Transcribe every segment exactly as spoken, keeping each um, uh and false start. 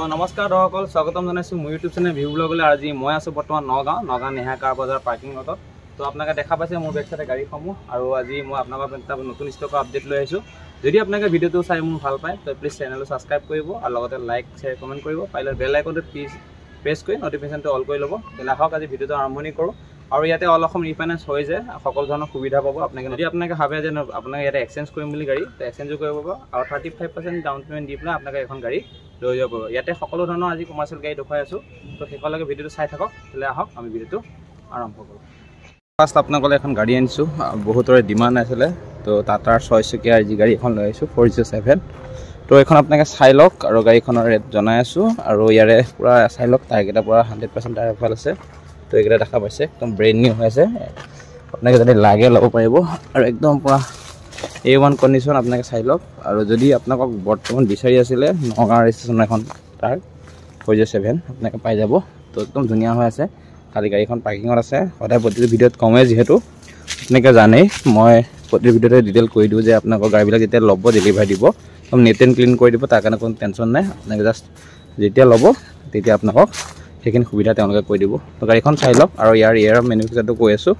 নমস্কাৰ দৰ্শকসকল স্বাগতম জনাইছো মোৰ ইউটিউব চেনেল বিভুব্লগলৈ। আজি মই আছো বৰ্তমান নগাঁও নগাঁও নেহা কাৰ বজাৰ পাৰ্কিং লটত। তো আপোনালোকে দেখা পাইছে মোৰ বেক চাইডে গাড়ীসমূহ, আৰু আজি মই আপোনালোকৰ এটা নতুন ষ্টকৰ আপডেট লৈ আহিছোঁ। যদি আপোনালোকে ভিডিঅ'টো চাই মোৰ ভাল পায় তো প্লিজ চেনেলটো ছাবস্ক্ৰাইব কৰিব আৰু লগতে লাইক শ্বেয়াৰ কমেণ্ট কৰিব। পাৰিলে বেল আইকনটো প্লিজ প্ৰেছ কৰি নটিফিকেশ্যনটো অল কৰি ল'ব। তেনে আহক আজি ভিডিঅ'টো আৰম্ভণি কৰোঁ। আৰু ইয়াতে অল অসম ৰিফাইনেন্স হৈ যায়, সকলো ধৰণৰ সুবিধা পাব আপোনালোকে। যদি আপোনালোকে ভাবে যে আপোনালোকে ইয়াতে এক্সচেঞ্জ কৰিম বুলি গাড়ী, তো এক্সচেঞ্জো কৰিব পাব। আৰু thirty five percent down payment দি পেলাই আপোনালোকে এখন গাড়ী লৈ যাব পাৰিব। ইয়াতে সকলো ধৰণৰ আজি কমাৰ্চিয়েল গাড়ী দেখুৱাই আছোঁ। তো শেষলৈকে ভিডিঅ'টো চাই থাকক। তেতিয়াহ'লে আহক আমি ভিডিঅ'টো আৰম্ভ কৰোঁ। ফাৰ্ষ্ট আপোনালোকলৈ এখন গাড়ী আনিছোঁ, বহুতৰে ডিমাণ্ড আছিলে। তো টাটাৰ ছয়চকীয়া যি গাড়ী এখন লৈ আহিছোঁ ফ'ৰ জিৰ' ছেভেন। তো এইখন আপোনালোকে চাই লওক আৰু গাড়ীখনৰ ৰেট জনাই আছোঁ। আৰু ইয়াৰে পূৰা চাই লওক, টায়াৰকেইটা পূৰা হাণ্ড্ৰেড পাৰ্চেণ্ট টায়াৰ ভাল আছে। তো এইকেইটা দেখা পাইছে একদম ব্ৰেণ্ড নিউ হৈ আছে। আপোনালোকে যদি লাগে ল'ব পাৰিব। আৰু একদম পূৰা এ ওৱান কণ্ডিশ্যন আপোনালোকে চাই লওক। আৰু যদি আপোনালোকক বৰ্তমান বিচাৰি আছিলে নগাঁও ৰেজিষ্ট্ৰেশ্যন এখন তাৰ ফ'ৰ জিৰ' ছেভেন আপোনালোকে পাই যাব। তো একদম ধুনীয়া হৈ আছে। খালি গাড়ীখন পাৰ্কিঙত আছে। সদায় প্ৰতিটো ভিডিঅ'ত কমেই, যিহেতু আপোনালোকে জানেই মই প্ৰতিটো ভিডিঅ'তে ডিটেইল কৰি দিওঁ যে আপোনালোকৰ গাড়ীবিলাক যেতিয়া ল'ব ডেলিভাৰী দিব একদম নেট এণ্ড ক্লিন কৰি দিব। তাৰ কাৰণে কোনো টেনশ্যন নাই। আপোনালোকে জাষ্ট যেতিয়া ল'ব তেতিয়া আপোনালোকক সেইখিনি সুবিধা তেওঁলোকে কৰি দিব। তো গাড়ীখন চাই লওক। আৰু ইয়াৰ ইয়াৰ মেনুফেক্সাৰটো কৈ আছোঁ।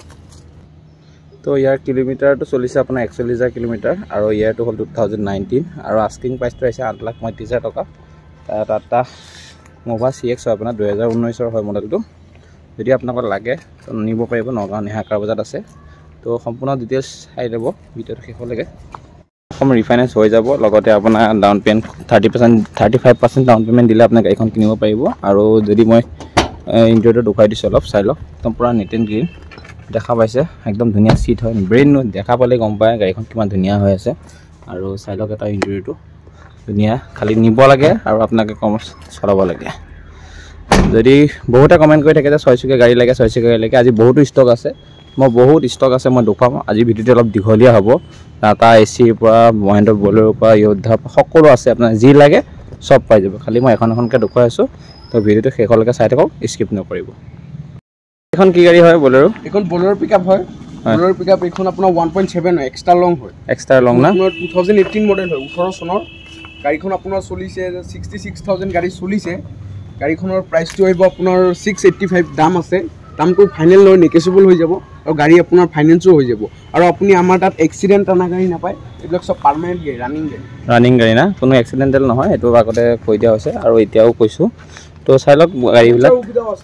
তো ইয়াৰ কিলোমিটাৰটো চলিছে আপোনাৰ একচল্লিছ হাজাৰ কিলোমিটাৰ, আৰু ইয়াৰটো হ'ল টু থাউজেণ্ড নাইনটিন। আৰু আস্কিং প্ৰাইচটো আহিছে আঠ লাখ পঁয়ত্ৰিছ হাজাৰ টকা। টাটা মোভা চি এক্স হয়, আপোনাৰ দুহেজাৰ ঊনৈছৰ হয় মডেলটো। যদি আপোনালোকৰ লাগে তো নিব পাৰিব। নগাঁও নেহা কাৰ বজাৰত আছে। তো সম্পূৰ্ণ ডিটেইলছ চাই ল'ব ভিডিঅ'টো শেষলৈকে। অসম ৰিফাইনেন্স হৈ যাব, লগতে আপোনাৰ down payment thirty percent thirty five percent down payment দিলে আপোনাৰ গাড়ীখন কিনিব পাৰিব। আৰু যদি মই ইণ্টেৰিয়ৰটো দেখুৱাই দিছোঁ অলপ চাই লওক। একদম পূৰা নিট এণ্ড ক্লিন দেখা পাইছে, একদম ধুনীয়া চিট হয়। ব্ৰেণ্ড নিউ দেখা পালে গম পায় গাড়ীখন কিমান ধুনীয়া হৈ আছে। আৰু চাই লওক এটা ইণ্টেৰিয়ৰটো ধুনীয়া, খালি নিব লাগে আৰু আপোনালোকে কম চলাব লাগে। যদি বহুতে কমেণ্ট কৰি থাকে যে ছয়চকীয়া গাড়ী লাগে ছয়চকীয়া গাড়ী লাগে, আজি বহুতো ষ্টক আছে। মই বহুত ষ্টক আছে মই দেখুৱাম। আজি ভিডিঅ'টো অলপ দীঘলীয়া হ'ব। টাটা এ চিৰ পৰা মহেন্দ্ৰ বলেৰোৰ পৰা য়োদ্ধাৰ পৰা সকলো আছে, আপোনাৰ যি লাগে চব পাই যাব। খালি মই এখন এখনকৈ দেখুৱাই আছোঁ। তো ভিডিঅ'টো শেষলৈকে চাই থাকক, স্কিপ নকৰিব। এখন কি গাড়ী হয়? বলেৰো। এখন বলেৰো পিক আপ হয়। বলেৰো পিক আপ এইখন আপোনাৰ ওৱান পইণ্ট ছেভেন হয়, এক্সট্ৰা লং হয়। এক্সট্ৰা লং না? টু থাউজেণ্ড এইটিন মডেল হয়, ওঠৰ চনৰ। গাড়ীখন আপোনাৰ চলিছে ছিক্সটি ছিক্স থাউজেণ্ড গাড়ী চলিছে। গাড়ীখনৰ প্ৰাইচটো আহিব আপোনাৰ ছিক্স এইট্টি ফাইভ দাম আছে। দামটো ফাইনেল লৈ নেকেচেবল হৈ যাব, আৰু গাড়ী আপোনাৰ ফাইনেন্সো হৈ যাব। আৰু আপুনি আমাৰ তাত এক্সিডেণ্ট অনা গাড়ী নাপায়, এইবিলাক চব পাৰ্মানেণ্ট গাড়ী, ৰানিং গাড়ী। ৰানিং গাড়ী না? কোনো এক্সিডেণ্টেল নহয়, এইটো আগতে কৈ দিয়া হৈছে আৰু এতিয়াও কৈছোঁ। তো চাই লওক গাড়ীবিলাক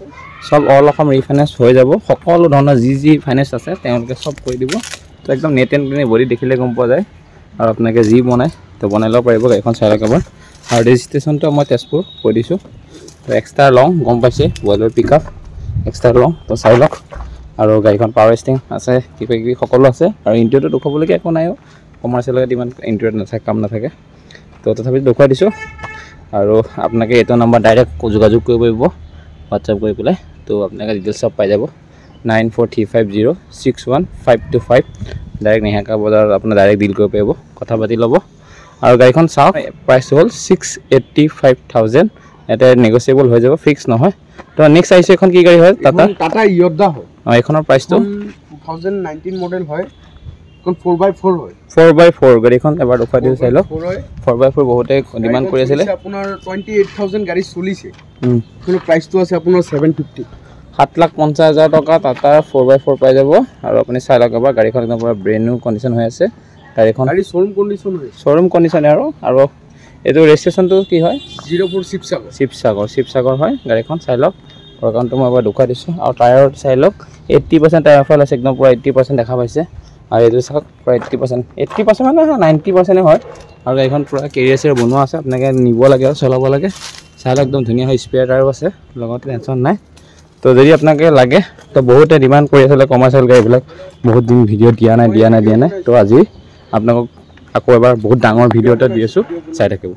চব অল অসম ৰিফাইনেন্স হৈ যাব। সকলো ধৰণৰ যি যি ফাইনেন্স আছে তেওঁলোকে চব কৰি দিব। তো একদম নেট এণ্ড ক্লিন, বডি দেখিলে গম পোৱা যায়। আৰু আপোনালোকে যি বনায় তো বনাই ল'ব পাৰিব। গাড়ীখন চাই লওক এবাৰ। আৰু ৰেজিষ্ট্ৰেশ্যনটো মই তেজপুৰ কৈ দিছোঁ। তো এক্সট্ৰা লং গম পাইছে, Bolero pick up extra long. তো চাই লওক। আৰু গাড়ীখন পাৱাৰ ষ্টিং আছে, কিবা কিবি সকলো আছে। আৰু ইণ্টেৰিয়ৰটো দেখুৱাবলগীয়া একো নাইও, কমাৰ্চিয়েল লগত ইমান ইণ্টেৰিয়ৰত নাথাকে, কাম নাথাকে। তো তথাপিও দেখুৱাই দিছোঁ। আৰু আপোনালোকে এইটো নম্বৰ ডাইৰেক্ট যোগাযোগ কৰিব পাৰিব হোৱাটছআপ কৰি পেলাই। তো আপোনালোকে ডিটেইলছ চব পাই যাব। Nine four three five zero' six one five two five direct Neha car বজাৰত আপোনাৰ ডাইৰেক্ট ডিল কৰিব পাৰিব, কথা পাতি ল'ব। আৰু গাড়ীখন চাওক, প্ৰাইচটো হ'ল ছিক্স এইট্টি ফাইভ থাউজেণ্ড। ইয়াতে নেগচিয়েবল হৈ যাব, ফিক্স নহয়। তো নেক্সট আহিছে এখন কি গাড়ী হয়? টাটা টাটা য়োদ্ধা হয়। অঁ, এইখনৰ প্ৰাইচটো টু থাউজেণ্ড নাইনটিন মডেল হয়। এখন ফ'ৰ বাই ফ'ৰ হয়। ফ'ৰ বাই ফ'ৰ গাড়ীখন এবাৰ দেখুৱাই দিছোঁ, চাই লওক। ফ'ৰ বাই ফ'ৰ বহুতে ডিমাণ্ড কৰি আছিলে। আপোনাৰ টুৱেণ্টি এইট থাউজেণ্ড গাড়ী চলিছে। কিন্তু প্ৰাইচটো আছে আপোনাৰ ছেভেন ফিফটি, সাত লাখ পঞ্চাছ হাজাৰ টকা। টাটাৰ ফ'ৰ বাই ফ'ৰ পাই যাব। আৰু আপুনি চাই লওক এবাৰ, গাড়ীখন একদম পূৰা ব্ৰেণ্ড নিউ কণ্ডিশ্যন হৈ আছে। গাড়ীখন গাড়ী শ্ব'ৰুম কণ্ডিশ্যন হয়, শ্ব'ৰুম কণ্ডিশ্যনে। আৰু আৰু এইটো ৰেজিষ্ট্ৰেশ্যনটো কি হয়? জিৰ' ফ'ৰ শিৱসাগৰ শিৱসাগৰ শিৱসাগৰ হয়। গাড়ীখন চাই লওক। প্ৰগ্ৰামটো মই এবাৰ দেখুৱাই দিছোঁ। আৰু টায়াৰত চাই লওক, এইট্টি পাৰ্চেণ্ট টায়াৰ ফাল আছে, একদম পূৰা এইট্টি পাৰ্চেণ্ট দেখা পাইছে। আৰু এইটো চাওক পূৰা এইট্টি পাৰ্চেণ্ট এইট্টি পাৰ্চেণ্ট মানে নাইণ্টি পাৰ্চেণ্টে হয়। আৰু গাড়ীখন পূৰা কেৰিয়াৰ চেৰিয়াৰ বনোৱা আছে, আপোনালোকে নিব লাগে আৰু চলাব লাগে। চাই লওক একদম ধুনীয়া হয়, স্পেয়াৰ টায়াৰো আছে, লগতে টেনশ্যন নাই। তো যদি আপোনালোকে লাগে, তো বহুতে ডিমাণ্ড কৰি আছিলে কমাৰ্চিয়েল গাড়ীবিলাক, বহুত দিন ভিডিঅ' দিয়া নাই দিয়া নাই দিয়া নাই তো আজি আপোনালোকক আকৌ এবাৰ বহুত ডাঙৰ ভিডিঅ' এটা দি আছোঁ, চাই থাকিব।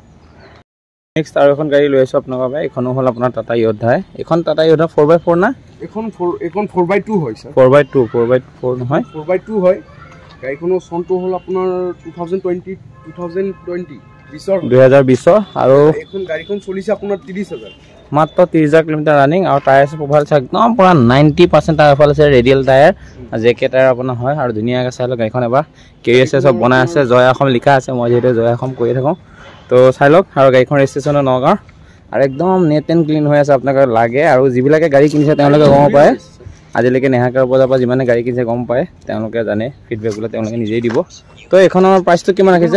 নেক্সট আৰু এখন গাড়ী লৈ আছোঁ আপোনালোকৰ বাবে। এইখনো হ'ল আপোনাৰ টাটা য়োদ্ধাই। এইখন Tata Yodha four by four না? এইখন ফ'ৰ এইখন ফ'ৰ বাই টু হয় sir. Four by two four by four নহয়, ফ'ৰ বাই টু হয়। গাড়ীখনৰ চনটো হ'ল আপোনাৰ two thousand twenty two thousand twenty বিছৰ দুহেজাৰ বিছৰ। আৰু এইখন গাড়ীখন চলিছে আপোনাৰ ত্ৰিছ হাজাৰ, মাত্ৰ ত্ৰিছ হাজাৰ কিলোমিটাৰ ৰানিং। আৰু টায়াৰ প্ৰফাইল চাই একদম পূৰা নাইণ্টি পাৰ্চেণ্ট টায়াৰ ফাল আছে, radial tyre, J K tyre আপোনাৰ হয়। আৰু ধুনীয়াকৈ চাই লওক গাড়ীখন এবাৰ। কেৰিয়াৰ চেৰিয়াৰ চব বনাই আছে, জয় অসম লিখা আছে, মই যিহেতু জয় অসম কৰি থাকোঁ। তো চাই লওক। আৰু গাড়ীখন ৰেজিষ্ট্ৰেশ্যনৰ নগাঁও। আৰু একদম নেট এণ্ড ক্লিন হৈ আছে আপোনাক লাগে আৰু যিবিলাকে গাড়ী কিনিছে তেওঁলোকে গম পায় আজিলৈকে নেহা কাৰ বজাৰ পৰা যিমানে গাড়ী কিনিছে গম পায় তেওঁলোকে জানে ফিডবেকবিলাক তেওঁলোকে নিজেই দিব তো এখনৰ প্ৰাইচটো কিমান ৰাখিছে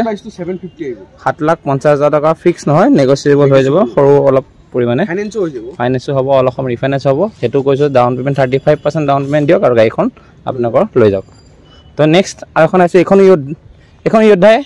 সাত লাখ পঞ্চাছ হাজাৰ টকা ফিক্স নহয় নেগচিয়েবল হৈ যাব সৰু অলপ পৰিমাণে ফাইনেন্সো হৈ যাব ফাইনেন্সো হ'ব অলপ সময় ৰিফাইনেন্স হ'ব সেইটো কৈছোঁ down payment thirty five percent down payment দিয়ক আৰু গাড়ীখন আপোনালোকৰ লৈ যাওক তো নেক্সট আৰু এখন আছে এইখন এইখন যোদ্ধাই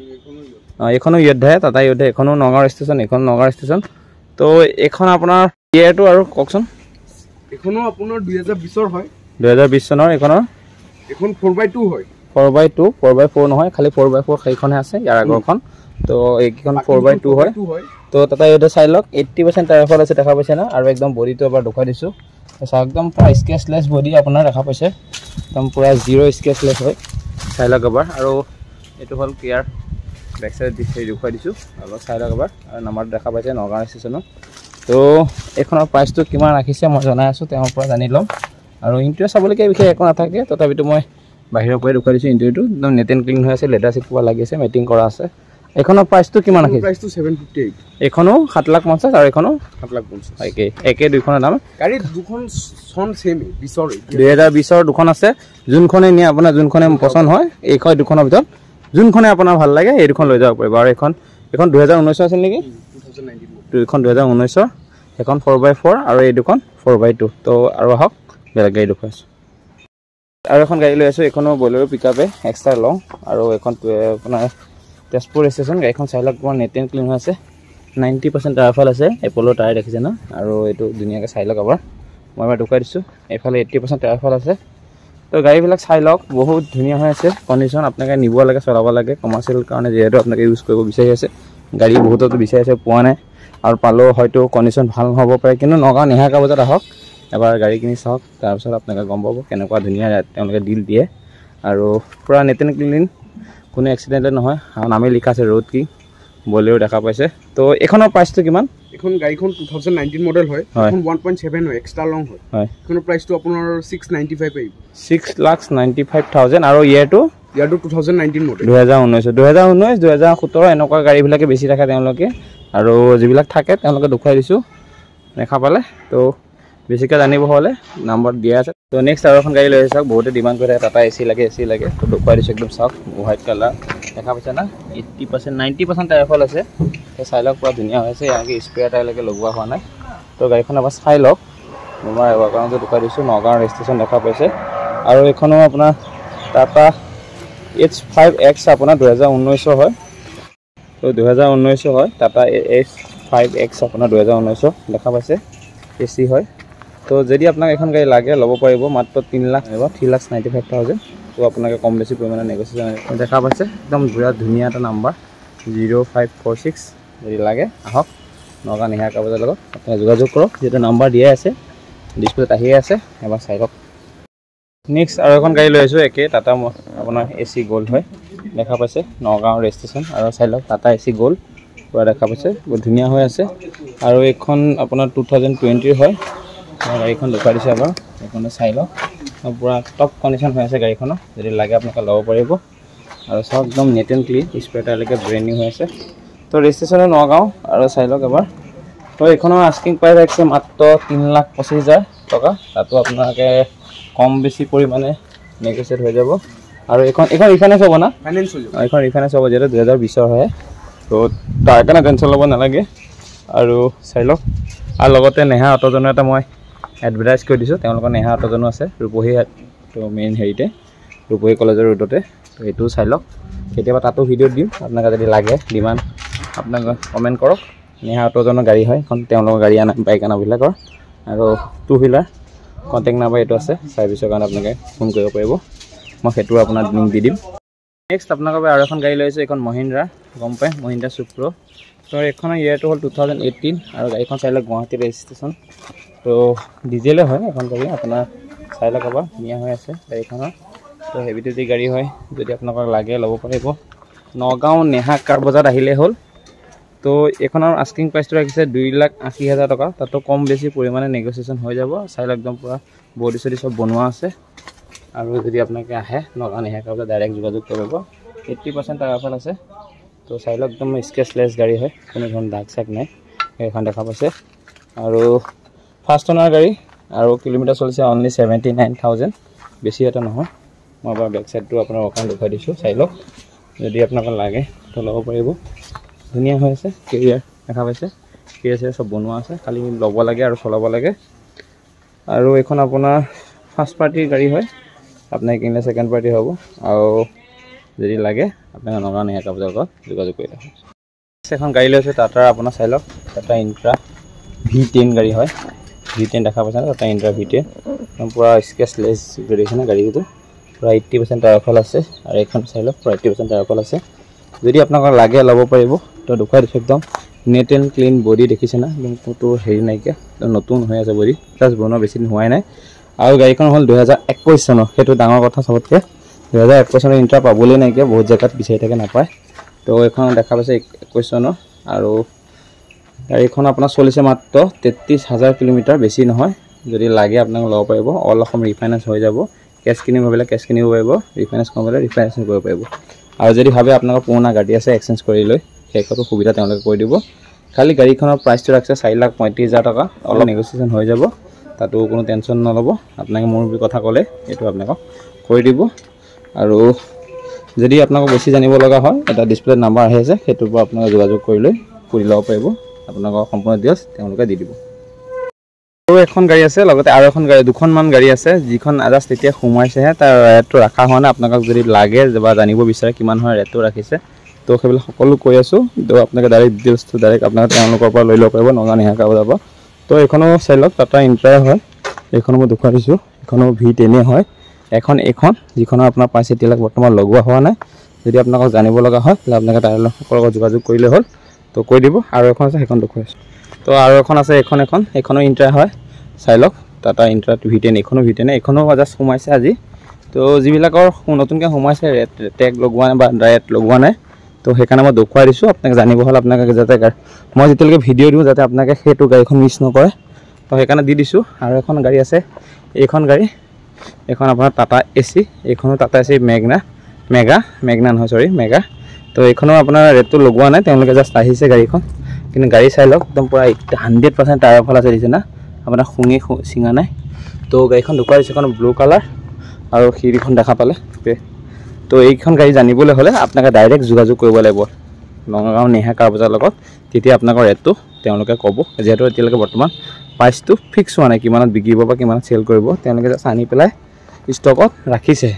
অঁ এইখনো যোদ্ধাই টাটা যোদ্ধা এইখনো নগাঁও ষ্টেচন এইখন নগাঁও ষ্টেচন তো এইখন আপোনাৰ ইয়েৰটো আৰু কওকচোন এখনো আপোনাৰ দুই হাজাৰ বিছৰ হয় দুই হাজাৰ বিছ চনৰ এইখনৰ এখন ফ'ৰ বাই টু হয় four by two four by four নহয় খালি ফ'ৰ বাই ফ'ৰ সেইখনহে আছে ইয়াৰ আগৰখন তো এইকেইখন ফ'ৰ বাই টু হয় তো টাটা যোদ্ধা চাই লওক এইট্টি পাৰ্চেণ্ট টায়াৰ ফল আছে দেখা পাইছে না আৰু একদম বডিটো এবাৰ দেখুৱাই দিছোঁ চাওক একদম পূৰা স্কেচলেছ বডি আপোনাৰ দেখা পাইছে একদম পূৰা জিৰ' স্কেচলেছ হয় চাই লওক এবাৰ আৰু এইটো হ'ল ক্লিয়াৰ বেক চাইড দেখুৱাই দিছোঁ অলপ চাই লওক এবাৰ আৰু নাম্বাৰটো দেখা পাইছে নগাঁও ষ্টেচনত তো এইখনৰ প্ৰাইচটো কিমান ৰাখিছে মই জনাই আছোঁ তেওঁৰ পৰা জানি ল'ম আৰু ইণ্টেৰিয়ৰ চাবলগীয়া বিশেষ একো নাথাকে তথাপিতো মই বাহিৰৰ পৰাই দেখুৱাই দিছোঁ ইণ্টেৰিয়ৰটো একদম নেট এণ্ড ক্লিন হৈ আছে লেডাৰ চিট পোৱা লাগি আছে মেটিং কৰা আছে এইখনৰ প্ৰাইচটো কিমান ৰাখিছে প্ৰাইচটো ছেভেন ফিফটি এইট এইখনো সাত লাখ পঞ্চাছ আৰু এইখনো সাত লাখ পঞ্চাছ একে একে দুইখনৰ দাম গাড়ীত দুখন চন ছেম বিছৰ দুই হাজাৰ বিছৰ দুখন আছে যোনখনে নিয়ে আপোনাৰ যোনখনে পচন্দ হয় এইখন দুখনৰ ভিতৰত যোনখনে আপোনাৰ ভাল লাগে এই দুখন লৈ যাব পাৰিব আৰু এইখন এইখন দুহেজাৰ ঊনৈছৰ আছিল নেকি এইখন দুহেজাৰ ঊনৈছৰ এখন ফ'ৰ বাই ফ'ৰ আৰু এই দুখন ফ'ৰ বাই টু তো আৰু আহক বেলেগ গাড়ী দেখুৱাইছোঁ আৰু এখন গাড়ী লৈ আছোঁ এইখনো বলেৰো পিকআপে এক্সট্ৰা লং আৰু এখন আপোনাৰ তেজপুৰ ষ্টেচন গাড়ীখন চাই লওক তোমাৰ নেট এণ্ড ক্লিন হৈ আছে নাইণ্টি পাৰ্চেণ্ট টায়াৰ ফাল আছে এপলৰ টায়াৰ দেখিছে না আৰু এইটো ধুনীয়াকৈ চাই লওক এবাৰ মই এবাৰ দেখুৱাই দিছোঁ এইফালে এইট্টি পাৰ্চেণ্ট টায়াৰ ফাল আছে তো গাড়ীবিলাক চাই লওক বহুত ধুনীয়া হৈ আছে কণ্ডিশ্যন আপোনালোকে নিব লাগে চলাব লাগে কমাৰ্চিয়েল কাৰণে যিহেতু আপোনালোকে ইউজ কৰিব বিচাৰি আছে গাড়ী বহুততো বিচাৰি আছে পোৱা নাই আৰু পালেও হয়তো কণ্ডিশ্যন ভাল নহ'ব পাৰে কিন্তু নগাঁও নেহা কাৰ বজাৰত আহক এবাৰ গাড়ী কিনি চাওক তাৰপিছত আপোনালোকে গম পাব কেনেকুৱা ধুনীয়া তেওঁলোকে ডিল দিয়ে আৰু পূৰা নেট এণ্ড ক্লিন কোনো এক্সিডেণ্টেড নহয় আৰু নামেই লিখা আছে ৰোড কি বলেৰো দেখা পাইছে তো এইখনৰ প্ৰাইচটো কিমান এখন গাড়ীখন টু থাউজেণ্ড নাইনটিন মডেল হয় এখন ওৱান পইণ্ট ছেভেন হয় এক্সট্ৰা লং হয় হয় এইখনৰ প্ৰাইচটো আপোনাৰ ছিক্স নাইণ্টি ফাইভ আহিব six lakh ninety five thousand আৰু ইয়েৰটো ইয়াৰটো টু থাউজেণ্ড নাইনটিন মডেল দুহেজাৰ ঊনৈছ দুহেজাৰ ঊনৈছ দুহেজাৰ সোতৰ এনেকুৱা গাড়ীবিলাকে বেছি ৰাখে তেওঁলোকে আৰু যিবিলাক থাকে তেওঁলোকে দেখুৱাই দিছোঁ দেখা পালে তো বেছিকৈ জানিব হ'লে নাম্বাৰ দিয়া আছে তো নেক্সট আৰু এখন গাড়ী লৈ চাওক বহুতে ডিমাণ্ড কৰি থাকে টাটা এ চি লাগে এ চি লাগে তো দেখুৱাই দিছোঁ একদম চাওক হোৱাইট কালাৰ দেখা পাইছে না eighty percent ninety percent tyre ফল আছে তো চাই লওক পূৰা ধুনীয়া হৈ আছে ইয়াকে স্পেয়াৰ টায়াৰলৈকে লগোৱা হোৱা নাই তো গাড়ীখন এবাৰ চাই লওক মই এবাৰ কাৰণতে দেখুৱাই দিছোঁ নগাঁও ৰেজিষ্ট্ৰেশ্যন দেখা পাইছে আৰু এইখনো আপোনাৰ টাটা এইচ ফাইভ এক্স আপোনাৰ দুহেজাৰ ঊনৈছৰ হয় তো দুহেজাৰ ঊনৈছৰ হয় টাটা এইচ ফাইভ এক্স আপোনাৰ দুহেজাৰ ঊনৈছৰ দেখা পাইছে এ চি হয় তো যদি আপোনাক এখন গাড়ী লাগে ল'ব পাৰিব মাত্ৰ তিনি লাখ আহিব three lakh ninety five thousand তো আপোনালোকে কম বেছি পৰিমাণে নেগচিয়েশ্যন দেখা পাইছে একদম বিৰাট ধুনীয়া এটা number zero' five four six যদি লাগে আহক নগাঁও নেহা কাৰ বাজাৰৰ লগত আপোনালোকে যোগাযোগ কৰক যিহেতু নাম্বাৰ দিয়াই আছে ডিছপ্লেত আহিয়ে আছে এবাৰ চাই লওক নেক্সট আৰু এখন গাড়ী লৈ আহিছোঁ একে টাটা আপোনাৰ এ চি গ'ল্ড হয় দেখা পাইছে নগাঁও ৰেজিষ্ট্ৰেশ্যন আৰু চাই লওক টাটা এ চি গ'ল্ড পূৰা দেখা পাইছে বহুত ধুনীয়া হৈ আছে আৰু এইখন আপোনাৰ টু থাউজেণ্ড টুৱেণ্টিৰ হয় গাড়ীখন দেখুৱাই দিছোঁ এবাৰ এইখনে চাই লওক পূৰা টপ কণ্ডিশ্যন হৈ আছে গাড়ীখনৰ যদি লাগে আপোনালোকে ল'ব পাৰিব আৰু চাওক একদম নেট এণ্ড ক্লিন স্পেটাৰলৈকে ব্ৰেণ্ড নিউ হৈ আছে তো ৰেজিষ্ট্ৰেশ্যনৰ নগাঁও আৰু চাই লওক এবাৰ তো এইখনৰ আস্কিং প্ৰাইচ আহিছে মাত্ৰ তিনি লাখ পঁচিছ হাজাৰ টকা তাতো আপোনালোকে কম বেছি পৰিমাণে নেগচিয়েট হৈ যাব আৰু এইখন এইখন ৰিফাইনেন্স হ'ব না ফাইনেন্স হৈ যাব এইখন ৰিফাইনেন্স হ'ব যিহেতু দুহেজাৰ বিছৰ হয় তো তাৰ কাৰণে টেনশ্যন ল'ব নালাগে আৰু চাই লওক আৰু লগতে নেহা অটোজনৰ এটা মই এডভাৰটাইজ কৰি দিছোঁ তেওঁলোকৰ নেহা অটোজনো আছে ৰূপহী তো মেইন হেৰিতে ৰূপহী কলেজৰ ৰোডতে তো এইটোও চাই লওক কেতিয়াবা তাতো ভিডিঅ' দিম আপোনালোকে যদি লাগে ডিমাণ্ড আপোনালোকে কমেণ্ট কৰক নেহা অটোজনৰ গাড়ী হয় এখন তেওঁলোকৰ গাড়ী আনা বাইক আনাবিলাকৰ আৰু টু হুইলাৰ কণ্টেক্ট নাম্বাৰ এইটো আছে ছাৰ্ভিচৰ কাৰণে আপোনালোকে ফোন কৰিব পাৰিব মই সেইটো আপোনাৰ লিংক দি দিম নেক্সট আপোনালোকৰ বাবে আৰু এখন গাড়ী লৈ আহিছোঁ এইখন মহিন্দ্ৰা গম পায় মহিন্দ্ৰা চুপ্ৰ তো এইখনৰ ইয়েৰটো হ'ল টু থাউজেণ্ড এইটিন আৰু গাড়ীখন চাই লওক গুৱাহাটী ৰেজিষ্ট্ৰেশ্যন তো ডিজেলে হয় এখন গাড়ী আপোনাৰ চাই লওক এবাৰ ধুনীয়া হৈ আছে গাড়ীখনৰ তো হেভি ডিউটি গাড়ী হয় যদি আপোনালোকক লাগে ল'ব পাৰিব নগাঁও নেহা কাৰ বজাৰত আহিলে হ'ল তো এইখনৰ আস্কিং প্ৰাইচটো ৰাখিছে দুই লাখ আশী হাজাৰ টকা তাতো কম বেছি পৰিমাণে নেগচিয়েশ্যন হৈ যাব চাই লওক একদম পূৰা বডি চডি চব বনোৱা আছে আৰু যদি আপোনালোকে আহে নগাঁও নেহা কাৰ বজাৰত ডাইৰেক্ট যোগাযোগ কৰিব এইট্টি পাৰ্চেণ্ট টায়াৰ ফাল আছে তো চাই লওক একদম স্কেচলেছ গাড়ী হয় কোনো ধৰণৰ দাগ চাগ নাই এইখন দেখা পাইছে আৰু ফাৰ্ষ্ট অনাৰ গাড়ী আৰু কিলোমিটাৰ চলিছে অনলি ছেভেণ্টি নাইন থাউজেণ্ড বেছি এটা নহয় মই বাৰু বেক সাইডটো আপোনাৰ অকণ দেখুৱাই দিছোঁ চাই লওক যদি আপোনাক লাগে তো ল'ব পাৰিব ধুনীয়া হৈ আছে কেৰিয়াৰ দেখা পাইছে কেৰিয়াৰ সব বনোৱা আছে খালি ল'ব লাগে আৰু চলাব লাগে আৰু এখন আপোনাৰ ফাৰ্ষ্ট পাৰ্টিৰ গাড়ী হয় আপোনাৰ কিনলে সেকেন্ড পাৰ্টি হ'ব আৰু যদি লাগে আপোনাক নগাঁও নেহাকাৰ বজাৰৰ লগত যোগাযোগ কৰি ৰাখক এখন গাড়ী লৈছে টাটাৰ আপোনাৰ চাই লওক টাটা ইন্ট্ৰা ভি টেন গাড়ী হয় ভি টেন দেখা পাইছে টাটা ইন্ট্ৰা ভি টেন পুৰা স্কেচলেছ গাড়ী আছে গাড়ীটো পুৰা এইট্টি পাৰ্চেণ্ট টায়াৰফল আছে আৰু এইখন চাই লওক পুৰা এইট্টি পাৰ্চেণ্ট টায়াৰফল আছে যদি আপোনাক লাগে ল'ব পাৰিব তো দেখুৱাই দিছোঁ একদম নেট এণ্ড ক্লিন বডি দেখিছে না কিন্তু হেৰি নাইকিয়া নতুন হৈ আছে বডি প্লাছ বনোৱা বেছি দিন হোৱাই নাই আৰু গাড়ীখন হ'ল দুহেজাৰ একৈছ চনৰ সেইটো ডাঙৰ কথা চবতকৈ দুহেজাৰ একৈছ চনৰ ইন্ট্ৰা পাবলৈ নাইকিয়া বহুত জেগাত বিচাৰি থাকে নাপায় তো এইখন দেখা পাইছে একৈছ চনৰ আৰু গাড়ীখন আপোনাৰ চলিছে মাত্ৰ তেত্ৰিছ হাজাৰ কিলোমিটাৰ বেছি নহয় যদি লাগে আপোনাক ল'ব পাৰিব অল অসম ৰিফাইনেন্স হৈ যাব কেছ কিনিব ভাবিলে কেছ কিনিব পাৰিব ৰিফাইনেন্স কৰিবলৈ ৰিফাইনেন্স কৰিব পাৰিব আৰু যদি ভাবে আপোনালোকৰ পুৰণা গাড়ী আছে এক্সচেঞ্জ কৰি লৈ সেইখনো সুবিধা তেওঁলোকে কৰি দিব খালি গাড়ীখনৰ প্ৰাইচটো ৰাখিছে চাৰি লাখ পঁয়ত্ৰিছ হাজাৰ টকা অলপ নেগচিয়েশ্যন হৈ যাব তাতো কোনো টেনশ্যন নল'ব আপোনালোকে মোৰ কথা ক'লে এইটো আপোনালোকক কৰি দিব আৰু যদি আপোনালোকক বেছি জানিব লগা হয় এটা ডিছপ্লেত নাম্বাৰ আহি আছে সেইটোৰ পৰা আপোনালোকে যোগাযোগ কৰি লৈ কৰি ল'ব পাৰিব আপোনালোকৰ সম্পূৰ্ণ ডিটেইলছ তেওঁলোকে দি দিব আৰু এখন গাড়ী আছে লগতে আৰু এখন গাড়ী দুখনমান গাড়ী আছে যিখন জাষ্ট এতিয়া সোমাইছেহে তাৰ ৰেটটো ৰখা হোৱা নাই আপোনালোকক যদি লাগে বা জানিব বিচাৰে কিমান হয় ৰেটটো ৰাখিছে তো সেইবিলাক সকলো কৈ আছোঁ তো আপোনালোকে ডাইৰেক্ট ডিটেইলছটো ডাইৰেক্ট আপোনালোকে তেওঁলোকৰ পৰা লৈ ল'ব পাৰিব নগাঁও নেহাকাৰ বজাৰৰ পৰা তো এইখনো চাই লওক টাটা ইন্ট্ৰাই হয় এইখনো মই দেখুৱাই দিছোঁ এইখনো ভি টেনে হয় এখন এইখন যিখনৰ আপোনাৰ পাঁচ এতিয়ালৈকে বৰ্তমান লগোৱা হোৱা নাই যদি আপোনালোকক জানিব লগা হয় তেতিয়াহ'লে আপোনালোকে তাৰ সকলৰ লগত যোগাযোগ কৰিলে হ'ল তো কৈ দিব আৰু এখন আছে সেইখন দেখুৱাই আছোঁ তো আৰু এখন আছে এখন এখন এইখনো ইন্ট্ৰাই হয় চাই লওক টাটা ইন্ট্ৰা ভি টেন এইখনো ভি টেনে এইখনো জাষ্ট সোমাইছে আজি তো যিবিলাকৰ নতুনকৈ সোমাইছে ৰেট টেগ লগোৱা নাই বা ৰেট লগোৱা নাই তো সেইকাৰণে মই দেখুৱাই দিছোঁ আপোনাক জানিব হ'ল আপোনালোকে যাতে মই যেতিয়ালৈকে ভিডিঅ' দিওঁ যাতে আপোনালোকে সেইটো গাড়ীখন মিছ নকৰে তো সেইকাৰণে দি দিছোঁ আৰু এখন গাড়ী আছে এইখন গাড়ী এইখন আপোনাৰ টাটা এ চি এইখনো Tata ace Magna mega Magna নহয় চৰি মেগা তো এইখনো আপোনাৰ ৰেটটো লগোৱা নাই তেওঁলোকে জাষ্ট আহিছে গাড়ীখন কিন্তু গাড়ী চাই লওক একদম পূৰা হাণ্ড্ৰেড পাৰ্চেণ্ট টায়াৰ ফাল আছে দিছে না আপোনাৰ শুঙি চিঙা নাই তো গাড়ীখন দেখুৱাই দিছে এখন ব্লু কালাৰ আৰু খিৰিখন দেখা পালে তো এইখন গাড়ী জানিবলৈ হ'লে আপোনালোকে ডাইৰেক্ট যোগাযোগ কৰিব লাগিব নগাঁও নেহাকাৰ বজাৰৰ লগত তেতিয়া আপোনালোকৰ ৰেটটো তেওঁলোকে ক'ব যিহেতু এতিয়ালৈকে বৰ্তমান প্ৰাইচটো ফিক্স হোৱা নাই কিমানত বিকিব বা কিমানত চেল কৰিব তেওঁলোকে জাষ্ট আনি পেলাই ষ্টকত ৰাখিছে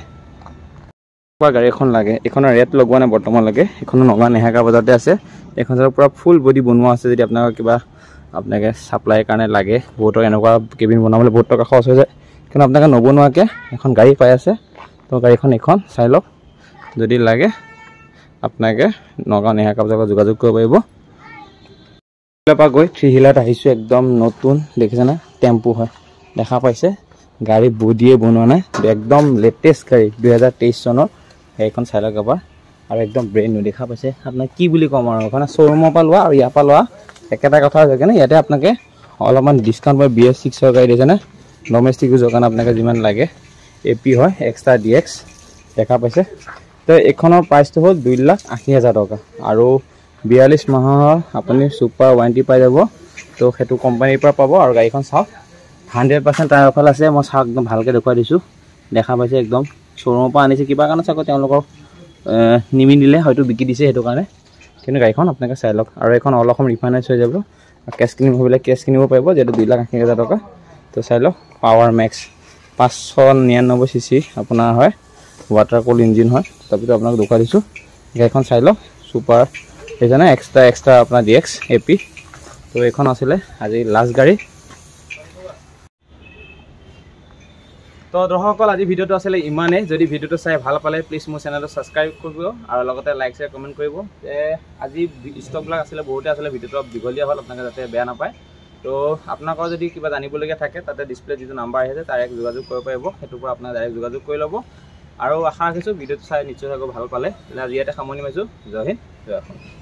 গাড়ী এখন লাগে এইখনৰ ৰেট লগোৱা নাই বৰ্তমানলৈকে এইখনো নগাঁও নেহাকাৰ বজাৰতে আছে এইখন পূৰা ফুল বডি বনোৱা আছে যদি আপোনালোকৰ কিবা আপোনালোকে ছাপ্লাইৰ কাৰণে লাগে বহুতৰ এনেকুৱা কেবিন বনাবলৈ বহুত টকা খৰচ হৈ যায় কিন্তু আপোনালোকে নবনোৱাকৈ এখন গাড়ী পাই আছে তো গাড়ীখন এইখন চাই লওক যদি লাগে আপোনালোকে নগাঁও নেহাকাৰ বজাৰত যোগাযোগ কৰিব পাৰিব পৰা গৈ থ্ৰী হুইলাৰত আহিছোঁ একদম নতুন দেখিছেনে টেম্পু হয় দেখা পাইছে গাড়ী বডিয়ে বনোৱা নাই একদম লেটেষ্ট গাড়ী দুহেজাৰ তেইছ চনৰ সেইখন চাই লওক এবাৰ আৰু একদম ব্ৰেণ্ড নিউ দেখা পাইছে আপোনাক কি বুলি ক'ম আৰু এইখন শ্ব'ৰুমৰ পৰা লোৱা আৰু ইয়াৰ পৰা লোৱা একেটা কথা হৈছে কাৰণে ইয়াতে আপোনালোকে অলপমান ডিছকাউণ্ট পাই বি এছ ছিক্সৰ গাড়ী দিছেনে ডমেষ্টিক ইউজৰ কাৰণে আপোনালোকে যিমান লাগে এ পি হয় এক্সট্ৰা ডি এক্স দেখা পাইছে তো এইখনৰ প্ৰাইচটো হ'ল দুই লাখ আশী হাজাৰ টকা আৰু বিয়াল্লিছ মাহৰ আপুনি ছুপাৰ ৱাৰেণ্টি পাই যাব তো সেইটো কোম্পানীৰ পৰা পাব আৰু গাড়ীখন চাওক হাণ্ড্ৰেড পাৰ্চেণ্ট টায়াৰ ফাল আছে মই চাওক একদম ভালকৈ দেখুৱাই দিছোঁ দেখা পাইছে একদম শ্ব'ৰুমৰ পৰা আনিছে কিবা কাৰণে চাগৈ তেওঁলোকক নিমিলিলে হয়তো বিকি দিছে সেইটো কাৰণে কিন্তু গাড়ীখন আপোনালোকে চাই লওক আৰু এখন অল অসম ৰিফাইনেন্স হৈ যাব কেছ কিনিব ভাবিলে কেছ কিনিব পাৰিব যিহেতু দুই লাখ আশী হাজাৰ টকা তো চাই লওক পাৱাৰ মেক্স পাঁচশ নিৰান্নব্বৈ চি চি আপোনাৰ হয় ৱাটাৰ কুল ইঞ্জিন হয় তাৰপিছত আপোনাক দেখুৱাই দিছোঁ গাড়ীখন চাই লওক ছুপাৰ সেইকাৰণে এক্সট্ৰা এক্সট্ৰা আপোনাৰ ডি এক্স এ পি তো এইখন আছিলে আজি লাষ্ট গাড়ী তো দৰ্শকসকল আজি ভিডিঅ'টো আছিলে ইমানেই যদি ভিডিঅ'টো চাই ভাল পালে প্লিজ মোৰ চেনেলটো ছাবস্ক্ৰাইব কৰিব আৰু লগতে লাইক শ্বেয়াৰ কমেণ্ট কৰিব যে আজি ষ্টকবিলাক আছিলে বহুতে আছিলে ভিডিঅ'টো দীঘলীয়া হ'ল আপোনালোকে যাতে বেয়া নাপায় তো আপোনালোকৰ যদি কিবা জানিবলগীয়া থাকে তাতে ডিছপ্লে যিটো নাম্বাৰ আহিছে ডাইৰেক্ট যোগাযোগ কৰিব পাৰিব সেইটোৰ পৰা আপোনাক ডাইৰেক্ট যোগাযোগ কৰি ল'ব আৰু আশা ৰাখিছোঁ ভিডিঅ'টো চাই নিশ্চয় ভাল পালে আজি ইয়াতে সামৰণি মাৰিছোঁ জয় হিন্দ জয় অসম।